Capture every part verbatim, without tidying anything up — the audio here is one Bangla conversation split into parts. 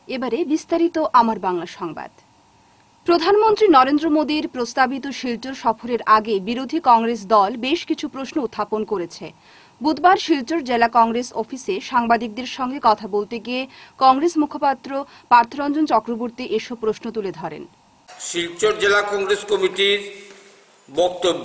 এবারে বিস্তারিত আমার বাংলা সংবাদ। প্রধানমন্ত্রী নরেন্দ্র মোদীর প্রস্তাবিত শিলচর সফরের আগে বিরোধী কংগ্রেস দল বেশ কিছু প্রশ্ন উত্থাপন করেছে। বুধবার শিলচর জেলা কংগ্রেস অফিসে সাংবাদিকদের সঙ্গে কথা বলতে গিয়ে কংগ্রেস মুখপাত্র পার্থরঞ্জন চক্রবর্তী এসব প্রশ্ন তুলে ধরেন। শিলচর জেলা কংগ্রেস কমিটির বক্তব্য,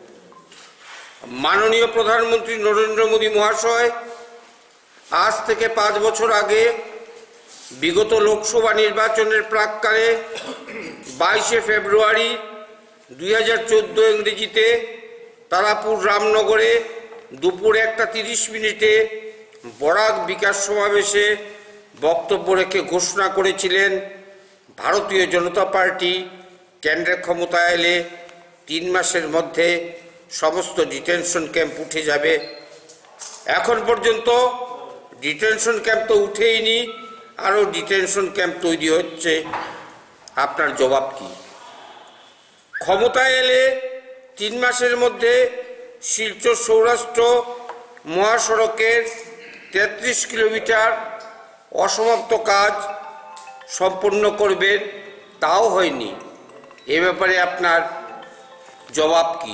মাননীয় প্রধানমন্ত্রী নরেন্দ্র মোদী মহাশয় আজ থেকে পাঁচ বছর আগে বিগত লোকসভা নির্বাচনের প্রাক্কালে বাইশে ফেব্রুয়ারি দুই হাজার চোদ্দ ইংরেজিতে তারাপুর রামনগরে দুপুর একটা তিরিশ মিনিটে বরাক বিকাশ সমাবেশে বক্তব্য রেখে ঘোষণা করেছিলেন, ভারতীয় জনতা পার্টি কেন্দ্রে ক্ষমতায় এলে তিন মাসের মধ্যে সমস্ত ডিটেনশন ক্যাম্প উঠে যাবে। এখন পর্যন্ত ডিটেনশন ক্যাম্প তো উঠেইনি, আরও ডিটেনশন ক্যাম্প তৈরি হচ্ছে। আপনার জবাব কি? ক্ষমতায় এলে তিন মাসের মধ্যে শিলচর সৌরাষ্ট্র মহাসড়কের তেত্রিশ কিলোমিটার অসমাপ্ত কাজ সম্পন্ন করবেন, তাও হয়নি। এ ব্যাপারে আপনার জবাব কি?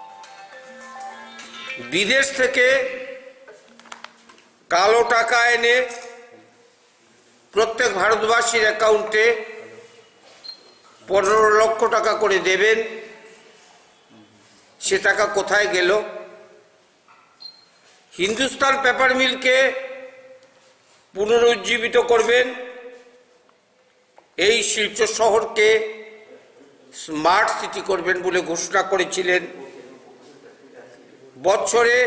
বিদেশ থেকে কালো টাকা এনে প্রত্যেক ভারতবাসীর অ্যাকাউন্টে পনেরো লক্ষ টাকা করে দেবেন, সে টাকা কোথায় গেল? হিন্দুস্তান পেপার মিলকে পুনরুজ্জীবিত করবেন, এই শিলচর শহরকে স্মার্ট সিটি করবেন বলে ঘোষণা করেছিলেন। বছরে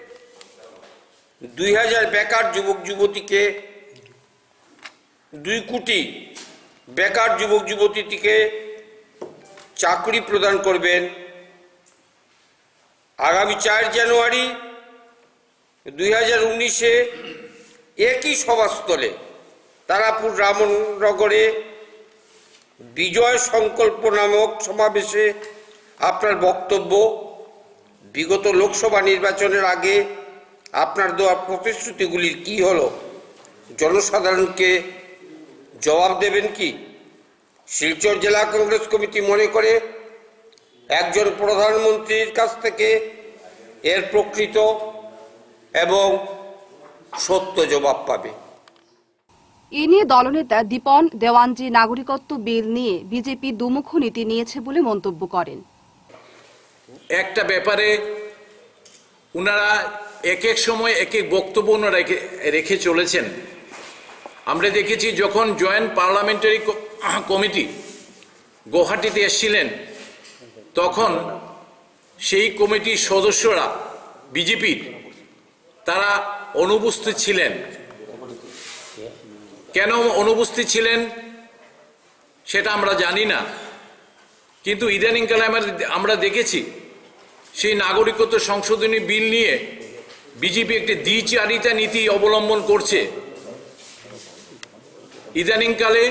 দুই হাজার বেকার যুবক যুবতীকে দুই কোটি বেকার যুবক যুবতীকে চাকরি প্রদান করবেন। আগামী চার জানুয়ারি দুই হাজার উনিশে একই সভাস্থলে তারাপুর রামনগরে বিজয় সংকল্প নামক সমাবেশে আপনার বক্তব্য, বিগত লোকসভা নির্বাচনের আগে আপনার দেওয়া প্রতিশ্রুতিগুলির কি হলো? জনসাধারণকে জবাব দেবেন কি? শিলচর জেলা কংগ্রেস কমিটি মনে করে একজন প্রধানমন্ত্রীর কাছ থেকে এর প্রকৃত এবং সত্য জবাব পাবে। এ নিয়ে দলনেতা দীপন দেওয়ানজি নাগরিকত্ব বিল নিয়ে বিজেপি দুমুখ নীতি নিয়েছে বলে মন্তব্য করেন। একটা ব্যাপারে ওনারা এক এক সময় এক এক বক্তব্য ওনারা রেখে চলেছেন। আমরা দেখেছি যখন জয়েন্ট পার্লামেন্টারি কমিটি গুয়াহাটিতে এসেছিলেন, তখন সেই কমিটির সদস্যরা বিজেপির তারা অনুপস্থিত ছিলেন। কেন অনুপস্থিত ছিলেন সেটা আমরা জানি না, কিন্তু ইদানিংকালে আমরা দেখেছি সেই নাগরিকত্ব সংশোধনী বিল নিয়ে বিজেপি একটি দ্বিচারিতা নীতি অবলম্বন করছে। ইদানিংকালে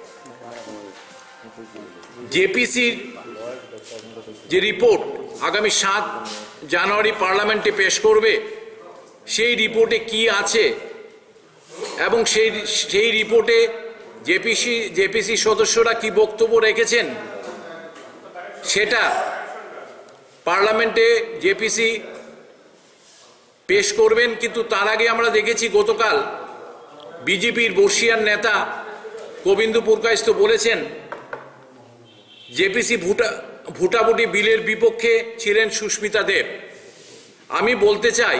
জেপিসির যে রিপোর্ট আগামী সাত জানুয়ারি পার্লামেন্টে পেশ করবে, সেই রিপোর্টে কি আছে এবং সেই সেই রিপোর্টে জেপিসি জেপিসি সদস্যরা কি বক্তব্য রেখেছেন সেটা পার্লামেন্টে জেপিসি পেশ করবেন। কিন্তু তার আগে আমরা দেখেছি গতকাল বিজেপির বর্ষিয়ান নেতা গোবিন্দ পুরকাইস্ত বলেছেন জেপিসি ভুটা ভুটাভুটি বিলের বিপক্ষে ছিলেন সুস্মিতা দেব। আমি বলতে চাই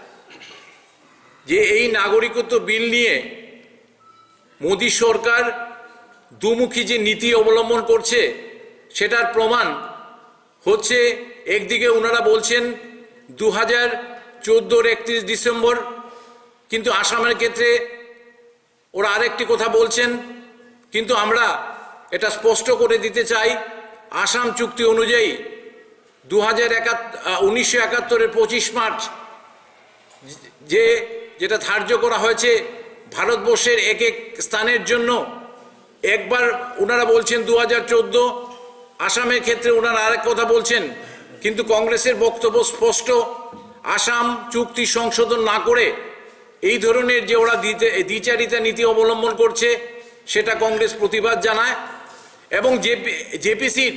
যে এই নাগরিকত্ব বিল নিয়ে মোদী সরকার দুমুখী যে নীতি অবলম্বন করছে সেটার প্রমাণ হচ্ছে, একদিকে ওনারা বলছেন দু হাজার চোদ্দোর একত্রিশ ডিসেম্বর, কিন্তু আসামের ক্ষেত্রে ওরা আরেকটি কথা বলছেন। কিন্তু আমরা এটা স্পষ্ট করে দিতে চাই, আসাম চুক্তি অনুযায়ী দু হাজার উনিশশো একাত্তরের পঁচিশ মার্চ যে যেটা ধার্য করা হয়েছে ভারতবর্ষের এক এক স্থানের জন্য, একবার ওনারা বলছেন দু হাজার চোদ্দো, আসামের ক্ষেত্রে ওনারা আরেক কথা বলছেন। কিন্তু কংগ্রেসের বক্তব্য স্পষ্ট, আসাম চুক্তি সংশোধন না করে এই ধরনের যে ওরা দ্বিচারিতা নীতি অবলম্বন করছে, সেটা কংগ্রেস প্রতিবাদ জানায় এবং জেপিসির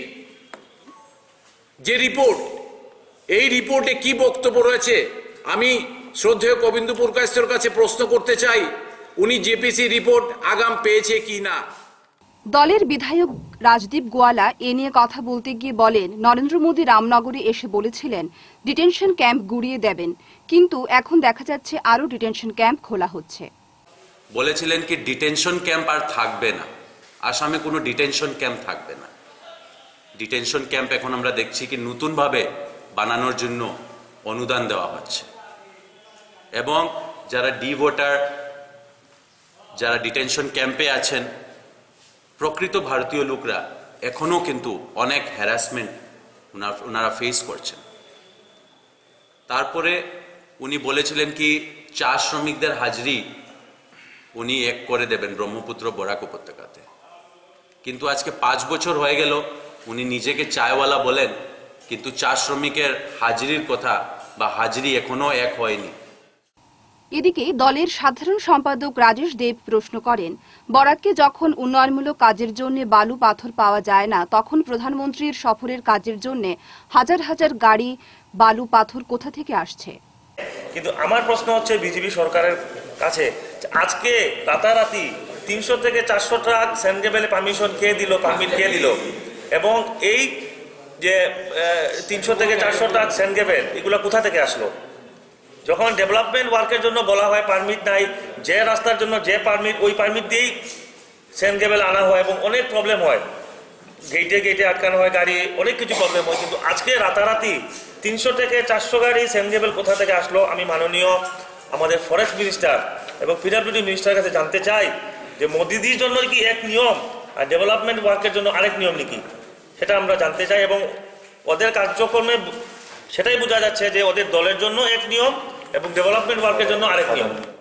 যে রিপোর্ট, এই রিপোর্টে কি বক্তব্য রয়েছে আমি শ্রদ্ধেয় গোবিন্দ পুরকায়স্থর কাছে প্রশ্ন করতে চাই, উনি জেপিসি রিপোর্ট আগাম পেয়েছে কি না। দলের বিধায়ক রাজদীপ গোয়ালা এ নিয়ে কথা বলতে গিয়ে বলেন, নরেন্দ্র মোদী রামনগরে এসে বলেছিলেন ডিটেনশন ক্যাম্প গুড়িয়ে দেবেন, কিন্তু এখন দেখা যাচ্ছে আরো ডিটেনশন ক্যাম্প খোলা হচ্ছে। বলেছিলেন কি ডিটেনশন ক্যাম্প আর থাকবে না, আসামে কোনো ডিটেনশন ক্যাম্প থাকবে না। ডিটেনশন ক্যাম্প এখন আমরা দেখছি কি নতুনভাবে বানানোর জন্য অনুদান দেওয়া হচ্ছে এবং যারা ডি ভোটার, যারা ডিটেনশন ক্যাম্পে আছেন, প্রকৃত ভারতীয় লোকরা এখনও কিন্তু অনেক হ্যারাসমেন্ট ওনারা ফেস করছেন। তারপরে উনি বলেছিলেন কি চা শ্রমিকদের হাজিরি উনি এক করে দেবেন ব্রহ্মপুত্র বরাক উপত্যকাতে, কিন্তু আজকে পাঁচ বছর হয়ে গেল উনি নিজেকে চায়ওয়ালা বলেন, কিন্তু চা শ্রমিকের হাজিরির কথা বা হাজিরি এখনো এক হয়নি। এদিকে দলের সাধারণ সম্পাদক রাজেশ দেব প্রশ্ন করেন, বরাককে যখন উন্নয়নমূলক কাজের জন্য বালু পাথর পাওয়া যায় না, তখন প্রধানমন্ত্রীর সফরের কাজের জন্য হাজার হাজার গাড়ি বালু পাথর কোথা থেকে আসছে? কিন্তু আমার প্রশ্ন হচ্ছে বিজেপি সরকারের কাছে, আজকে রাতারাতি তিনশো থেকে চারশো ট্রাক সেন্ট গেবেলে পারমিশন কে দিল, পারমিট কে দিল, এবং এই যে তিনশো থেকে চারশো ট্রাক সেন্ট গেবেল এগুলো কোথা থেকে আসলো? যখন ডেভেলপমেন্ট ওয়ার্কের জন্য বলা হয় পারমিট নাই, যে রাস্তার জন্য যে পারমিট, ওই পারমিট দিয়েই সেন্ট গেবেল আনা হয় এবং অনেক প্রবলেম হয়, গেটে গেটে আটকানো হয় গাড়ি, অনেক কিছু প্রবলেম হয়। কিন্তু আজকে রাতারাতি তিনশো থেকে চারশো গাড়ি সেন্ট গেবেল কোথা থেকে আসলো? আমি মাননীয় আমাদের ফরেস্ট মিনিস্টার এবং পিডব্লিউডি মিনিস্টারের কাছে জানতে চাই যে মোদিজির জন্য কি এক নিয়ম আর ডেভেলপমেন্ট ওয়ার্কের জন্য আরেক নিয়ম নাকি, সেটা আমরা জানতে চাই। এবং ওদের কার্যক্রমে সেটাই বোঝা যাচ্ছে যে ওদের দলের জন্য এক নিয়ম এবং ডেভেলপমেন্ট ওয়ার্কের জন্য আরেক নিয়ম।